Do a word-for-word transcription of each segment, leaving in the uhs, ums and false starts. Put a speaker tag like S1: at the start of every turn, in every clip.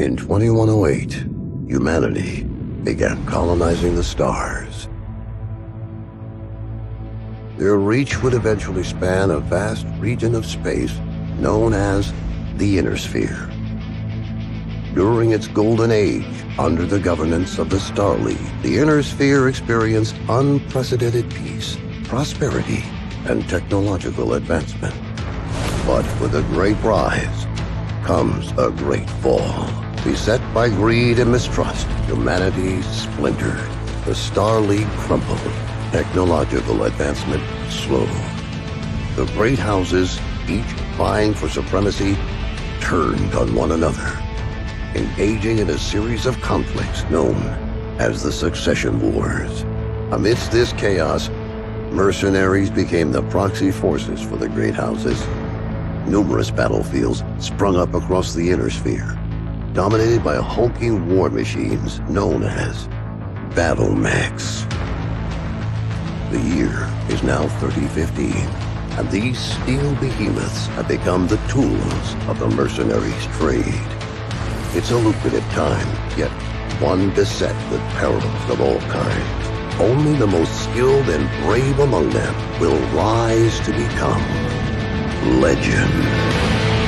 S1: In twenty-one oh eight, humanity began colonizing the stars. Their reach would eventually span a vast region of space known as the Inner Sphere. During its golden age, under the governance of the Star League, the Inner Sphere experienced unprecedented peace, prosperity, and technological advancement. But with a great rise comes a great fall. Beset by greed and mistrust, humanity splintered. The Star League crumbled. Technological advancement slowed. The great houses, each vying for supremacy, turned on one another, engaging in a series of conflicts known as the Succession Wars. Amidst this chaos, mercenaries became the proxy forces for the great houses. Numerous battlefields sprung up across the Inner Sphere, dominated by hulking war machines known as battle mechs. The year is now thirty fifteen, and these steel behemoths have become the tools of the mercenaries' trade. It's a lucrative time, yet one beset with perils of all kinds. Only the most skilled and brave among them will rise to become legend.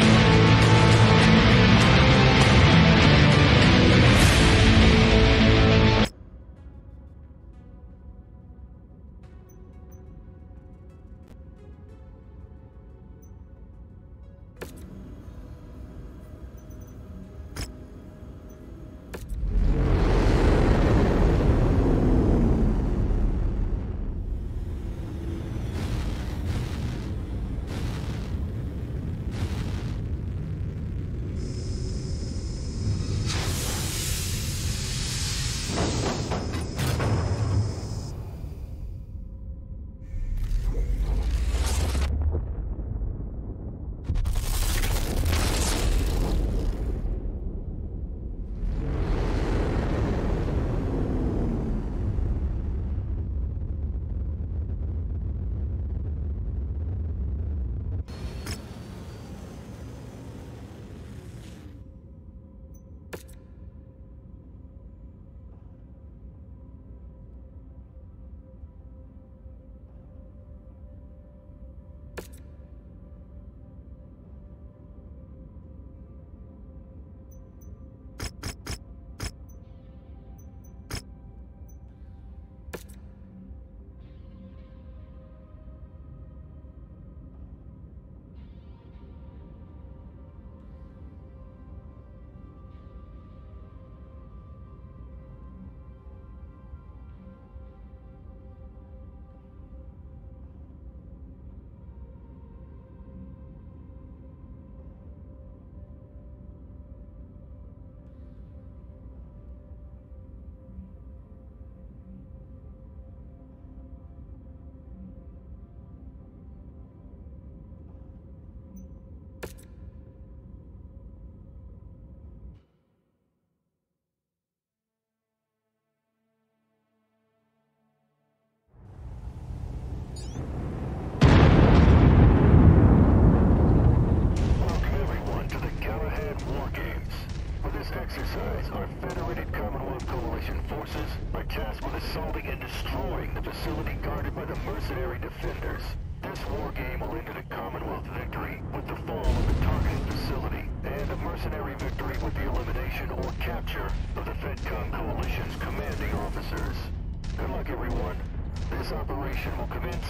S2: exercise, our Federated Commonwealth Coalition forces are tasked with assaulting and destroying the facility guarded by the mercenary defenders. This war game will end in a Commonwealth victory with the fall of the targeted facility, and a mercenary victory with the elimination or capture of the FedCom Coalition's commanding officers. Good luck, everyone. This operation will commence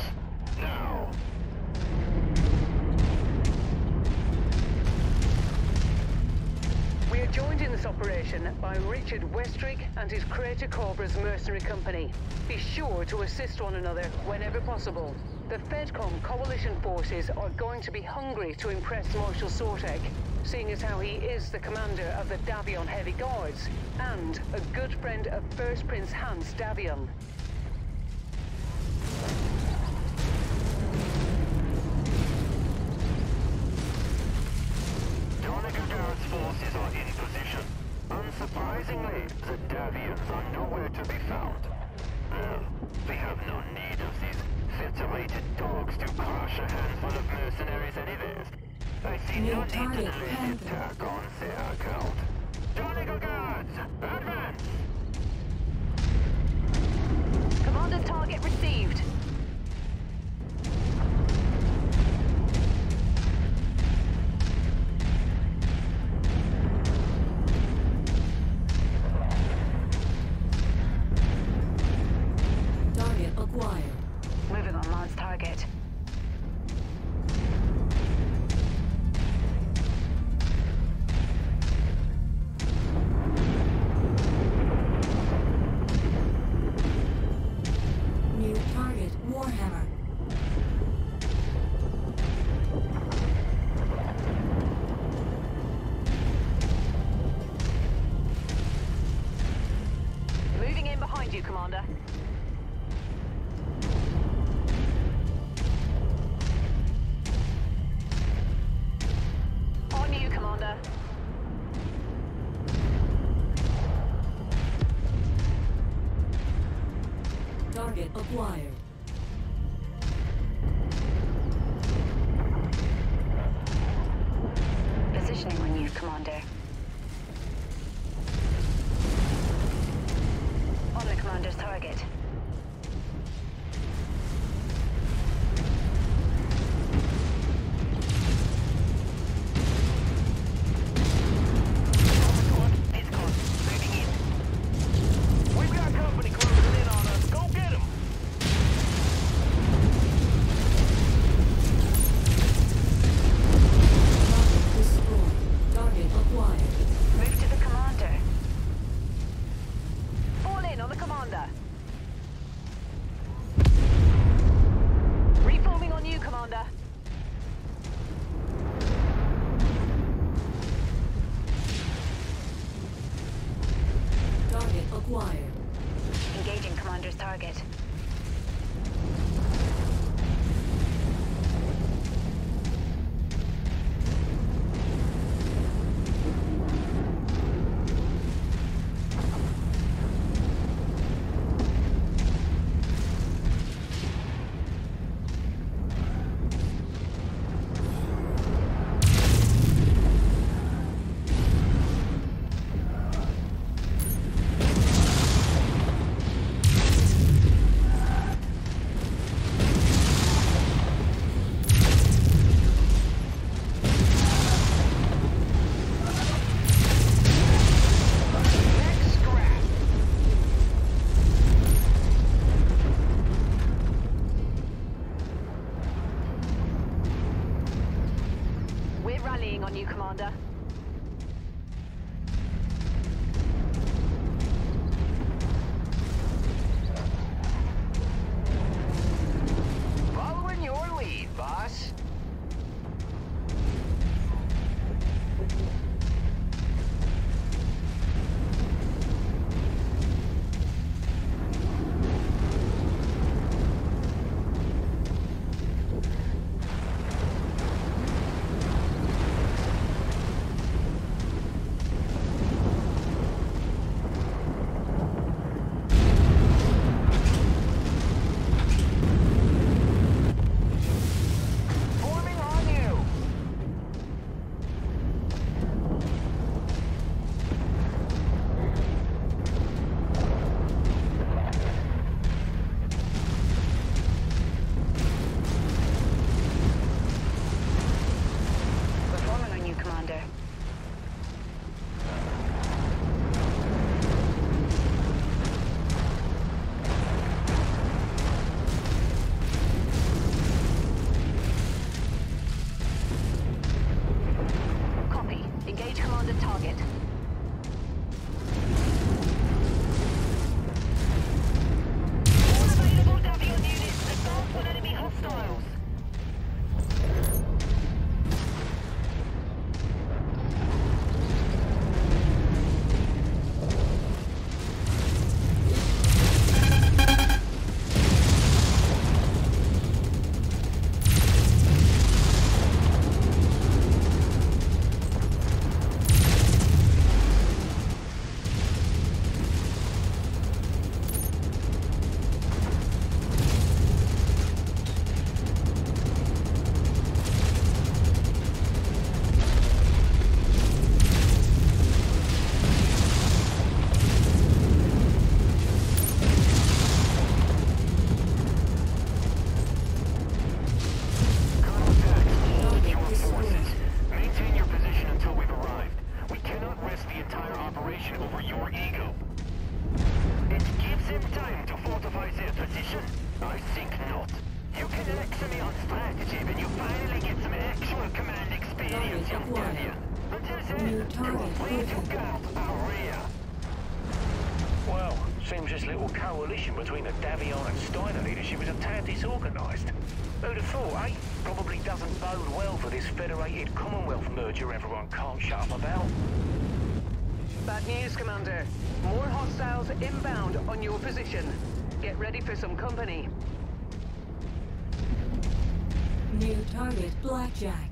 S2: now.
S3: We are joined in this operation by Richard Westrick and his Crater Cobra's mercenary company. Be sure to assist one another whenever possible. The FedCom Coalition forces are going to be hungry to impress Marshal Sortek, seeing as how he is the commander of the Davion Heavy Guards, and a good friend of First Prince Hans Davion.
S2: Donagada's forces are in position. Unsurprisingly, the Davions are nowhere to be found. Well, we have no need of these federated dogs to crush a handful of mercenaries anyways. I see no need to delay the attack on their account.
S3: behind you, Commander. On you, Commander.
S4: Target acquired.
S3: Positioning on you, Commander. On the Commander's target.
S2: We've got company closing in on us. Go get them!
S4: Target destroyed. Target acquired.
S3: Move to the Commander. Fall in on the Commander. Reforming on you, Commander.
S4: Target acquired.
S3: Engaging Commander's target. We're rallying on you, Commander.
S2: Following your lead, boss. Forming on you.
S3: Reforming on you, Commander. Copy. Engage Commander's target. All available Davion units. Advance on enemy hostiles.
S4: New target located.
S2: Well, seems this little coalition between the Davion and Steiner leadership is a tad disorganized. Who'd have thought, eh? Probably doesn't bode well for this federated Commonwealth merger everyone can't shut up about.
S3: Bad news, Commander. More hostiles Hostiles inbound on your position. Get ready for some company.
S4: New target Blackjack.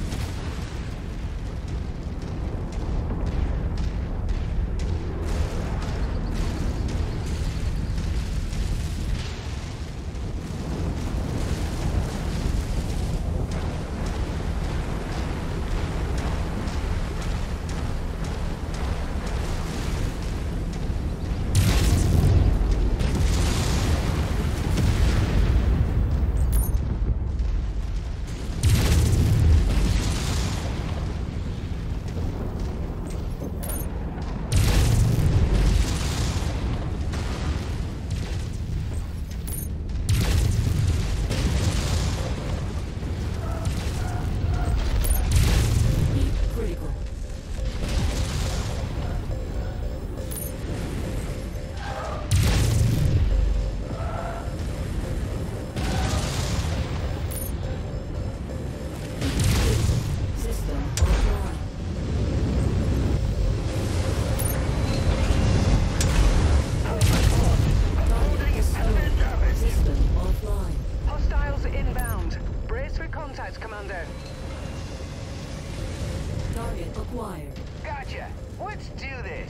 S4: Acquired.
S5: Gotcha. Let's do this.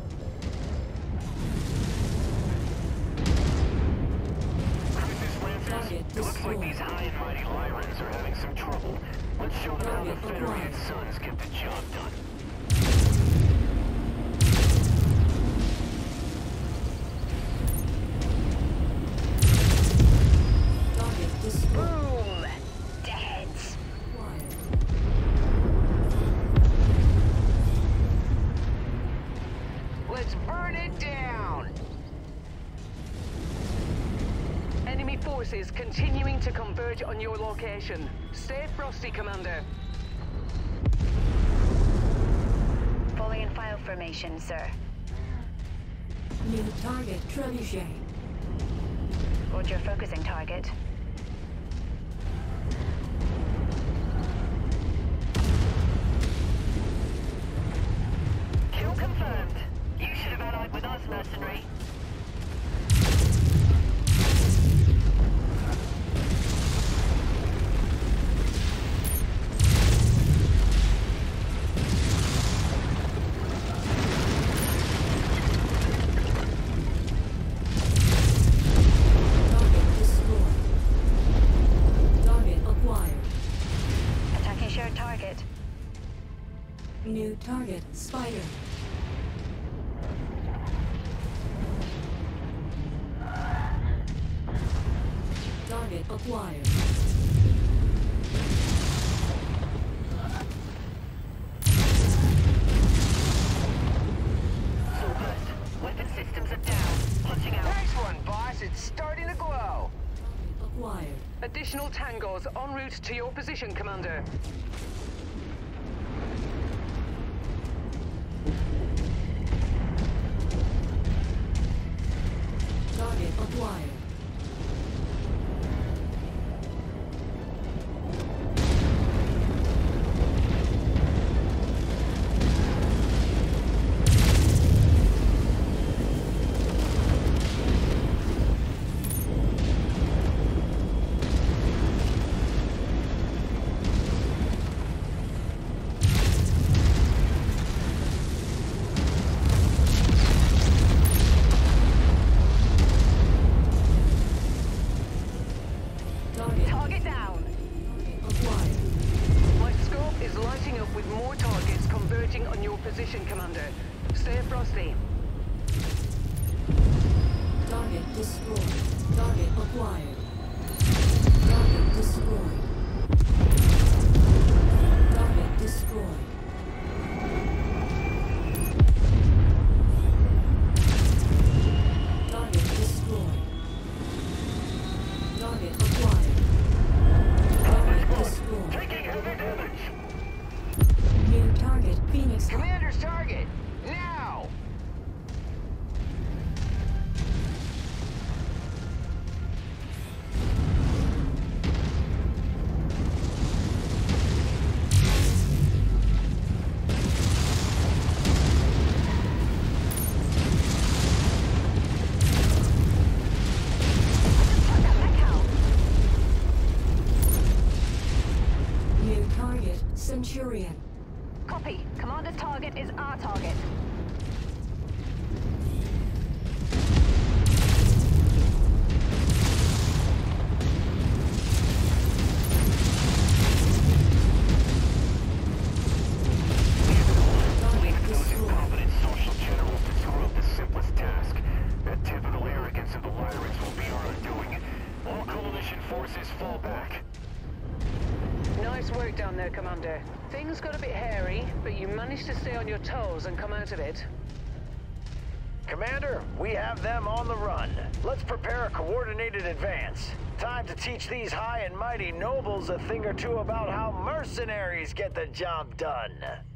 S2: Crisis Lancers, it looks like these high and mighty Lyrans are having some trouble. Let's show them how the Federated Sons get the job done.
S5: Boom! Deads. Let's burn it down!
S3: Enemy forces continuing to converge on your location. Stay frosty, Commander.
S6: Fully in file formation, sir.
S4: New target Trebuchet.
S6: Roger, focusing target.
S7: Kill confirmed. You should have allied with us, mercenary.
S4: Target destroyed. Target acquired.
S6: Attacking shared target.
S4: New target Spider. Target acquired.
S7: Soulburst. Weapon systems are down. Punching out.
S5: Nice one, boss. It's starting to glow.
S4: Acquired.
S3: Additional tangos en route to your position, Commander.
S4: Target acquired. Target
S3: Target down.
S4: acquired.
S3: My scope is lighting up with more targets converging on your position, Commander. Stay frosty.
S4: Target destroyed. Target acquired. Target destroyed. Target destroyed. Target destroyed. Target acquired. Target destroyed.
S2: Taking heavy damage.
S4: New target Phoenix Hawk.
S5: Commander's target. Now!
S4: Centurion.
S6: Copy. Commander's target is our target.
S2: Leave those incompetent social generals to screw up the simplest task. That typical arrogance of the Lyrans will be our undoing. All coalition forces fall back.
S3: Nice work down there, Commander. Things got a bit hairy, but you managed to stay on your toes and come out of it.
S8: Commander, we have them on the run. Let's prepare a coordinated advance. Time to teach these high and mighty nobles a thing or two about how mercenaries get the job done.